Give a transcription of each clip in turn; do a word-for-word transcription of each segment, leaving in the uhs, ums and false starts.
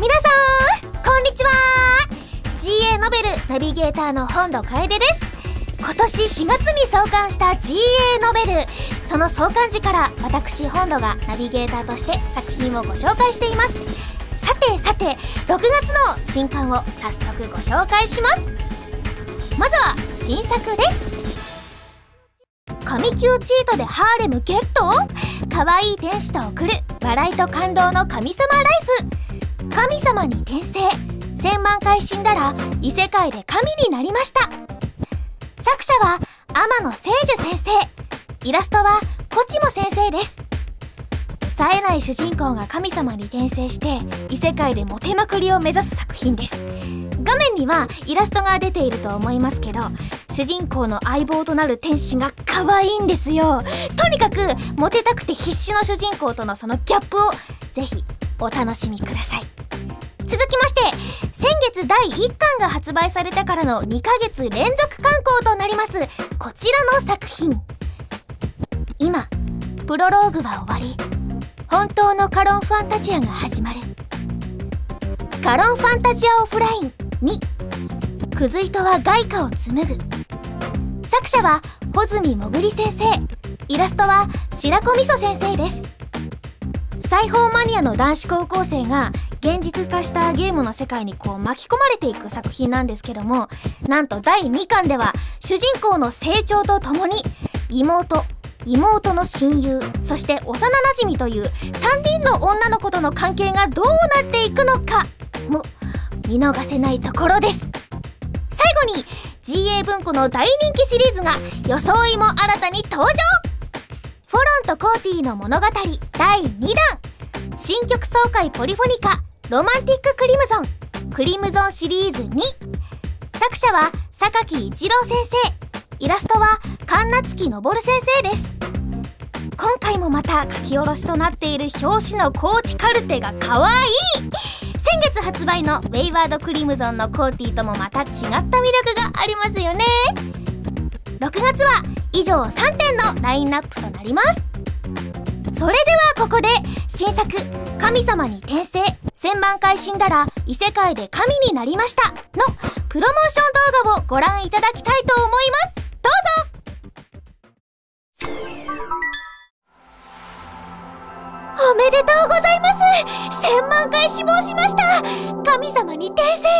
皆さんこんにちは。 ジーエー ノベルナビゲーターの本土楓です。今年しがつに創刊した ジーエー ノベル、その創刊時から私本土がナビゲーターとして作品をご紹介しています。さてさてろくがつの新刊を早速ご紹介します。まずは新作です。神 Q チートでハーレムゲット。可愛い天使と送る笑いと感動の神様ライフ。神様に転生、せんまんかい死んだら異世界で神になりました。作者は天野聖樹先生、イラストはコチモ先生です。冴えない主人公が神様に転生して異世界でモテまくりを目指す作品です。画面にはイラストが出ていると思いますけど、主人公の相棒となる天使が可愛いんですよ。とにかくモテたくて必死の主人公とのそのギャップをぜひお楽しみください。続きまして、先月だいいっかんが発売されてからのにかげつ連続刊行となりますこちらの作品。今プロローグは終わり、本当のカロンファンタジアが始まる。カロンファンタジアオフラインにクズ糸は外貨を紡ぐ。作者は穂積もぐり先生、イラストは白子みそ先生です。裁縫マニアの男子高校生が現実化したゲームの世界にこう巻き込まれていく作品なんですけども、なんとだいにかんでは主人公の成長とともに妹、妹の親友、そして幼なじみというさんにんの女の子との関係がどうなっていくのかも見逃せないところです。最後に ジーエー 文庫の大人気シリーズが装いも新たに登場。フォロンとコーティーの物語だいにだん、新曲爽快ポリフォニカロマンティッククリムゾン、クリムゾンシリーズに。作者は榊一郎先生、イラストは神奈月昇先生です。今回もまた書き下ろしとなっている表紙のコーティカルテが可愛い。先月発売のウェイワードクリムゾンのコーティともまた違った魅力がありますよね。ろくがつは以上さんてんのラインナップとなります。それではここで新作「神様に転生、せんまんかい死んだら異世界で神になりました」のプロモーション動画をご覧いただきたいと思います。どうぞ。おめでとうございます。せんまんかい死亡しました。神様に転生です。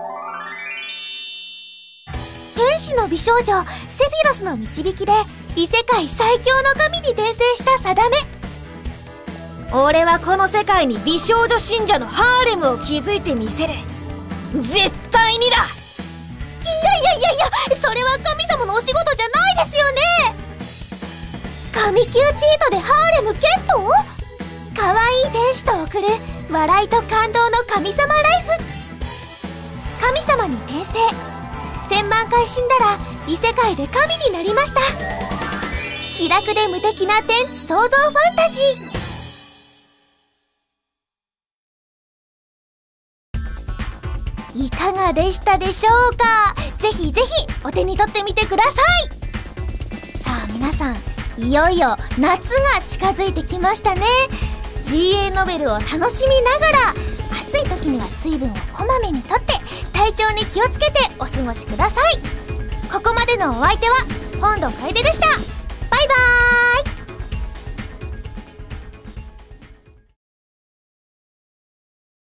天使の美少女セフィロスの導きで異世界最強の神に転生したサダメ。俺はこの世界に美少女信者のハーレムを築いてみせる。絶対にだ。いやいやいやいや、それは神様のお仕事じゃないですよね。神 Q チートでハーレムゲット。可愛い天使と送る笑いと感動の神様ライフ。神様に転生、せんまんかい死んだら異世界で神になりました。気楽で無敵な天地創造ファンタジー。いかがでしたでしょうか。ぜひぜひお手に取ってみてください。さあ皆さん、いよいよ夏が近づいてきましたね。 ジーエー ノベルを楽しみながら暑い時には水分をこまめにとって体調に気をつけてお過ごしください。ここまでのお相手は本土楓でした。バイバーイ。